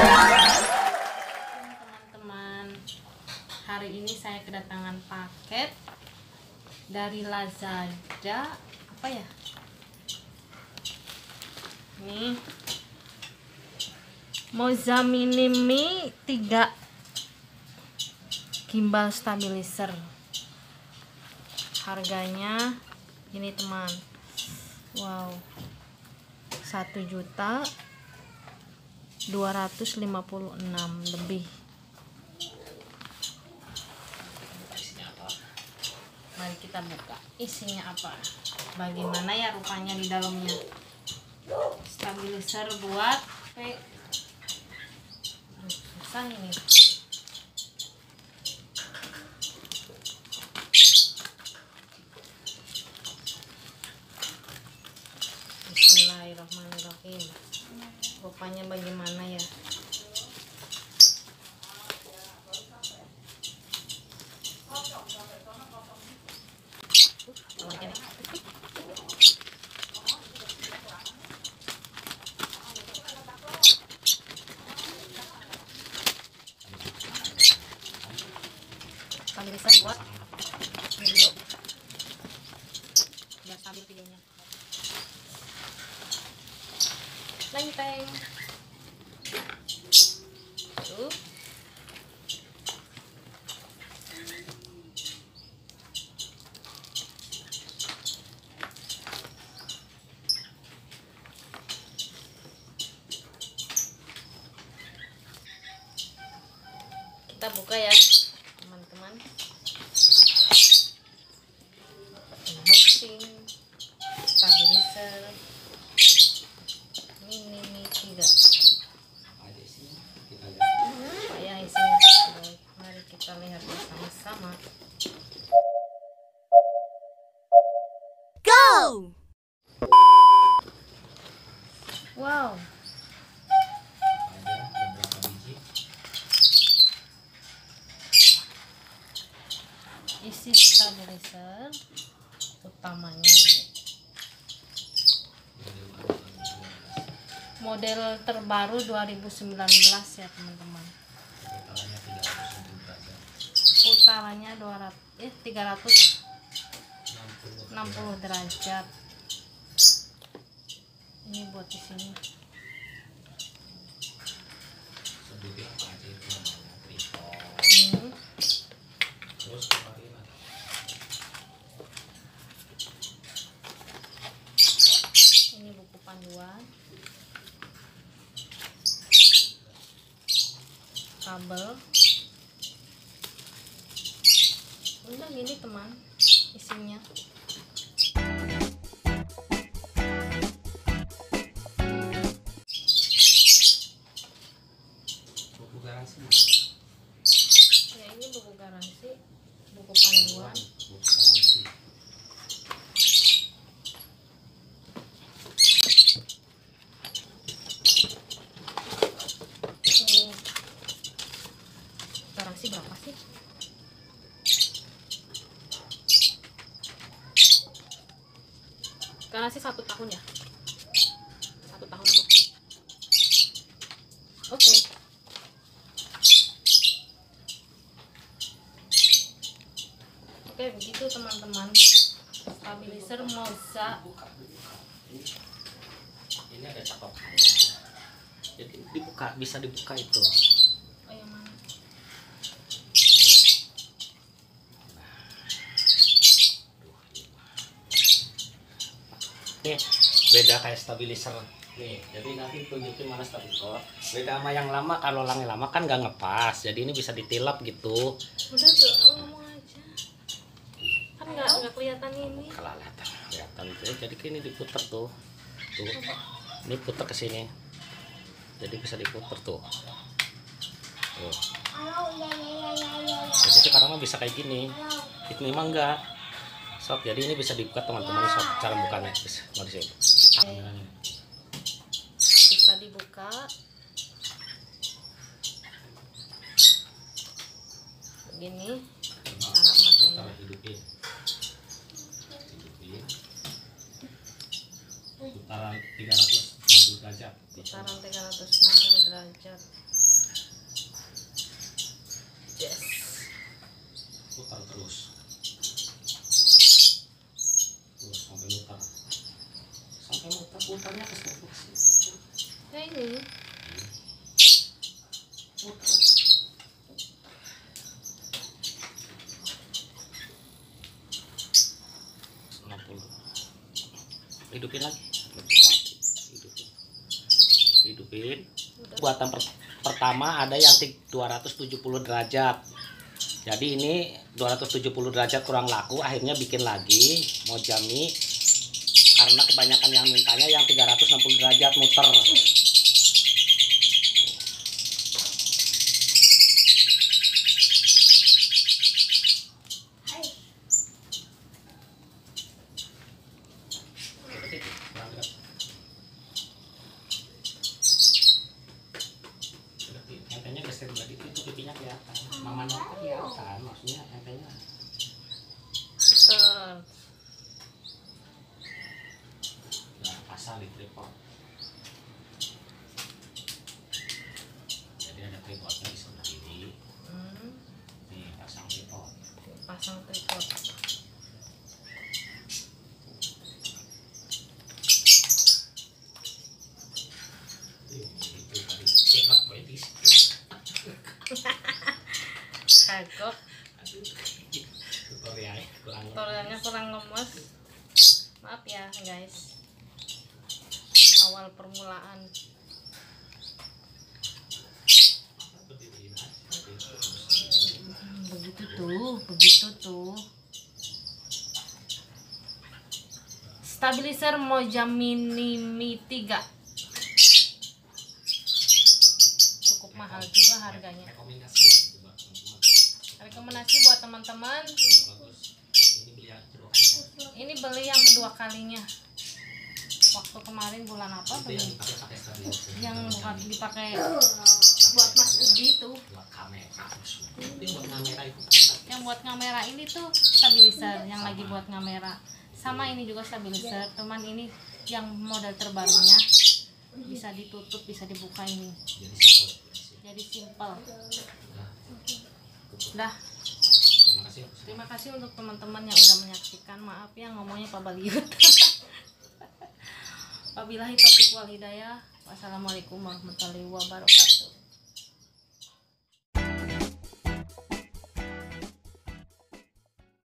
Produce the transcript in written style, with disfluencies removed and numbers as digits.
Teman-teman, hari ini saya kedatangan paket dari Lazada. Apa ya? Nih, Moza Mini Mi 3 gimbal stabilizer. Harganya ini teman, wow, 1.256.000 lebih. Mari kita buka isinya apa, bagaimana ya rupanya di dalamnya. Stabilizer buat susah ini. Bismillahirrahmanirrahim. Rupanya bagaimana ya? Stabilizer buat video biar stabil videonya. Lempeng tuh. Kita buka ya teman-teman. Unboxing stabilizer Mini Mi 3. Apa ya isinya? Baik, mari kita lihat bersama-sama. Go! Wow, isi stabilizer utamanya ini. Model terbaru 2019 ya teman-teman. Putarannya 360 derajat. Ini buat di sini. Ini buku panduan, kabel. Udah gini teman isinya. Buku garansi. Ya ini buku garansi, buku panduan. Buku garansi. Ini garansi berapa sih? Garansi 1 tahun ya, 1 tahun tuh. Oke. Oke, begitu teman-teman. Stabilizer Moza. Ini ada catatannya. Jadi dibuka, bisa dibuka itu. Oh, yang mana? Nih, beda kayak stabilizer. Nih, jadi nanti tunjukin mana stabilizer. Beda sama yang lama, kalau yang lama kan nggak ngepas. Jadi ini bisa ditilap gitu. Udah tuh, ngomong aja. Kan nggak kelihatan ini. Kalau kelihatan tuh, jadi ini diputer tuh. Tuh. Ini puter ke sini. Jadi bisa diputer tuh. Tuh. Jadi sekarang mah bisa kayak gini. Ini mah enggak. Sob, jadi ini bisa dibuka teman-teman. Sob, cara bukanya mau di sini. Bisa dibuka. Begini cara makanya. Hidupin. Putaran 360 derajat. Putaran 360 derajat. terus sampai muter, muternya ke situ. Ya ini. Muter. 60. Hidupin lagi. Hidupin. Buatan pertama ada yang 270 derajat. Jadi ini 270 derajat kurang laku, akhirnya bikin lagi Mojami karena kebanyakan yang mintanya yang 360 derajat muter. Entenya geser lagi itu pipinya kelihatan. Mama Nova kelihatan, maksudnya entenya. Betul. Nah, pasang di tripod. Jadi ada tripodnya di sebelah kiri. Nih, pasang tripod. Pasang tripod. Kagok. Tutorialnya kurang lemes. Maaf ya guys. Awal permulaan. Begitu tuh. Stabilizer Mojami Mini 3. Cukup mahal juga harganya. Rekomendasi buat teman-teman. Ini beli yang kedua kalinya. Waktu kemarin bulan apa beli? Yang bukan dipakai buat Mas Udi itu. Yang buat kamera ini tuh stabilizer yang lagi buat kamera. Sama ini juga stabilizer, teman ini yang model terbarunya. Bisa ditutup, bisa dibuka ini. Jadi simple. Udah. Terima kasih untuk teman-teman yang udah menyaksikan. Maaf ya ngomongnya Pak Baliut. Wabillahi taufiq wal hidayah. Wassalamualaikum warahmatullahi wabarakatuh.